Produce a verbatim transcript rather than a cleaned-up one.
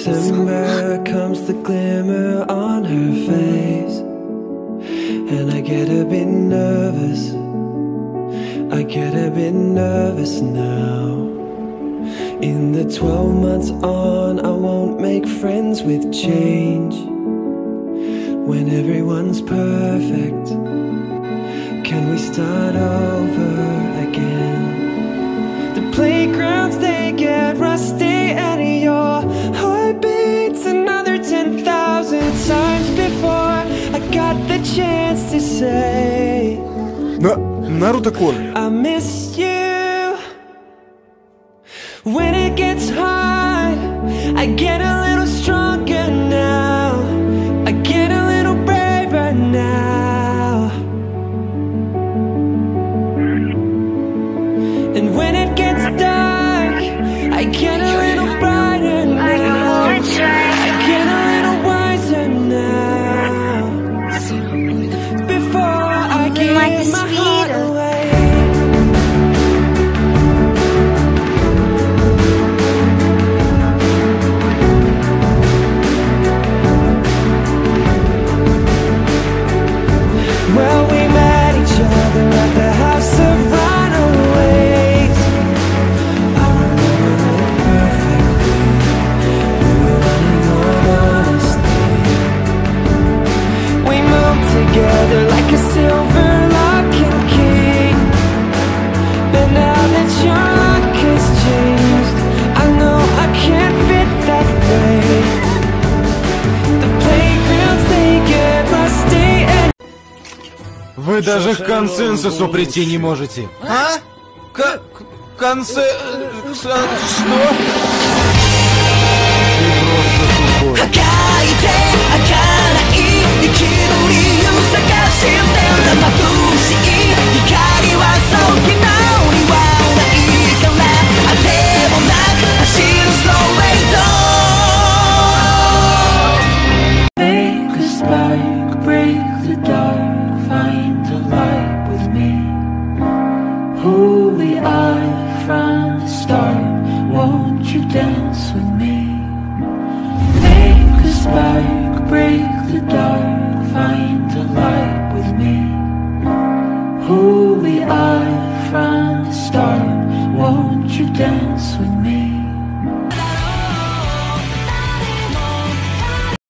September comes the glimmer on her face, and I get a bit nervous, I get a bit nervous now. In the twelve months on, I won't make friends with change. When everyone's perfect, can we start over again? The playgrounds, they get rusty, and your heart beats another ten thousand times before I got the chance to say Na, Naruto-kun, I miss you. When it gets hard, I get a little stronger now, I get a little braver now. And when it gets dark, I get a little brighter now, I get a little wiser now, before I give my heart away. Well, we met each other at the house of runaways. I remember it perfectly. We were running on honesty. We moved together like a silver lock and key. But now that your lock has changed, I know I can't fit that way. The playgrounds, they get rusty and вы даже к консенсусу прийти не можете. А? К... конце... Что? Ты просто тупой. Who we are from the start, won't you dance with me? Make a spark, break the dark.